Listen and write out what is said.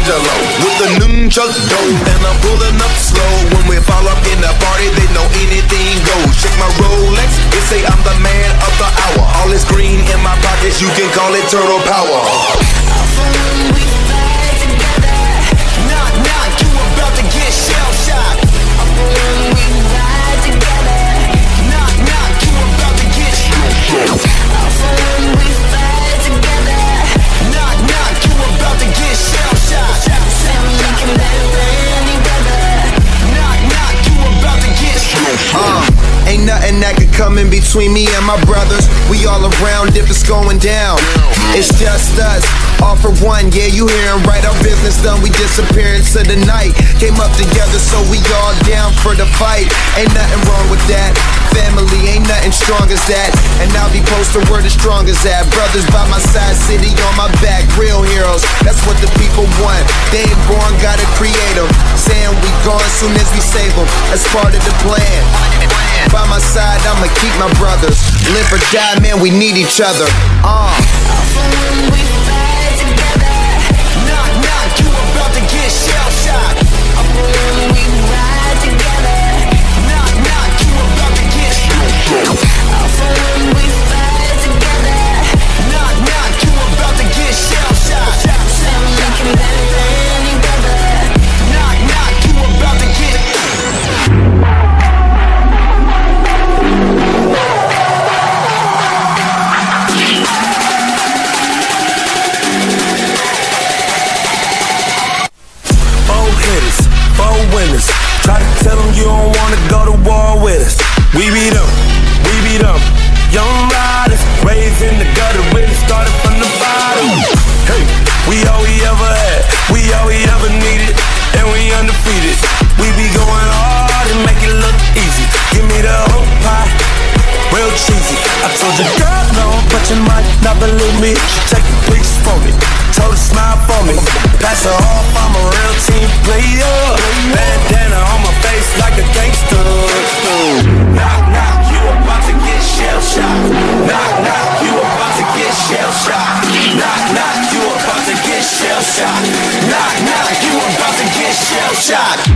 Michelangelo with the nunchuck dough, and I'm pulling up slow. When we fall up in the party, they know anything goes. Check my Rolex, they say I'm the man of the hour. All this green in my pockets, you can call it turtle power. When we fight together, knock knock, you about to get shell shocked. When we ride together, knock knock, you about to get shell shocked. When we fight together, knock knock, you about to get shell shocked. Say we can better any weather, knock knock, you about to get shell shocked. Ain't nothing that could come in between me and my brothers. We all around if it's going down. It's just us, all for one. Yeah, you hearin' right, our business done. We disappear into the night. Came up together, so we all down for the fight. Ain't nothing wrong with that. Family, ain't nothing strong as that. And I'll be posted where the strong as that. Brothers by my side, city on my back. Real heroes, that's what the people want. They ain't born, gotta create them. Saying we gone soon as we save them. That's part of the plan. By my side, I'ma keep my brothers. Live or die, man, we need each other. When we fight together, knock knock, you about to get shell shocked. When we ride together, knock knock, you about to get shell shocked. When we fight together, knock knock, you about to get shell shocked. Say we can better any weather, knock knock, you about to get. Four winners. Try to tell them you don't wanna go to war with us. We beat them, we beat them. Young riders, raised in the gutter, really started from the bottom. Hey, we all we ever had, we all we ever needed, and we undefeated. We be going hard and make it look easy. Give me the whole pie, real cheesy. I told you, girl, no, but you might not believe me. Take the pictures for me, told her smile for me. Pass her off, I'm a real team player. Bandana on my face like a gangster. Knock, knock, you about to get shell shocked. Knock, knock, you about to get shell shocked. Knock, knock, you about to get shell shocked. Knock, knock, you about to get shell shocked.